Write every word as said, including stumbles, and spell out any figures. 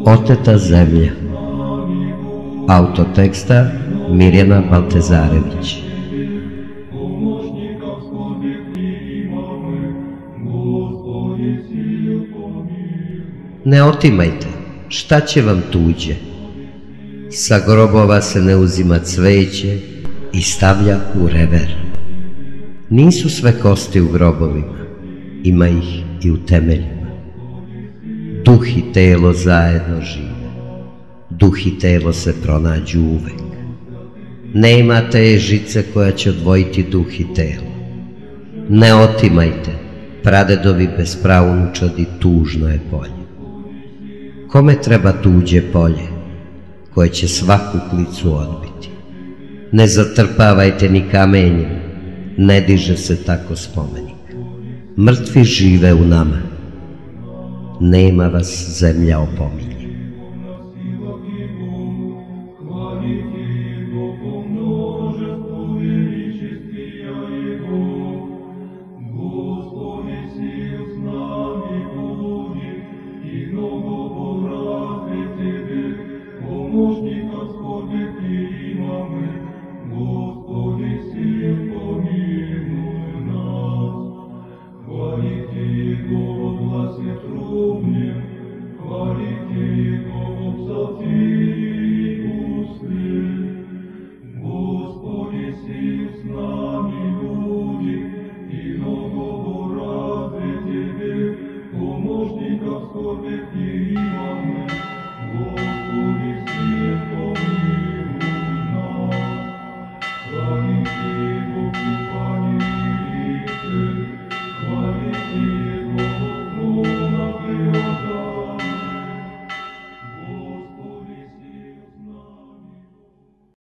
Oteta zemlja. Autor teksta Mirjana Baltezarević. Ne otimajte, šta će vam tuđe? Sa grobova se ne uzima cveće i stavlja u rever. Nisu sve kosti u grobovima, ima ih i u temeljima. Duh i telo zajedno žive, duh i telo se pronađu uvek. Nema te žice koja će odvojiti duh i telo. Ne otimajte, pradedovi bespravnučadi, tužno je polje. Kome treba tuđe polje, koje će svaku klicu odbiti? Ne zatrpavajte ni kamenjem, ne diže se tako spomenik. Mrtvi žive u nama, nema vas zemlja opominje. Помощников скорбных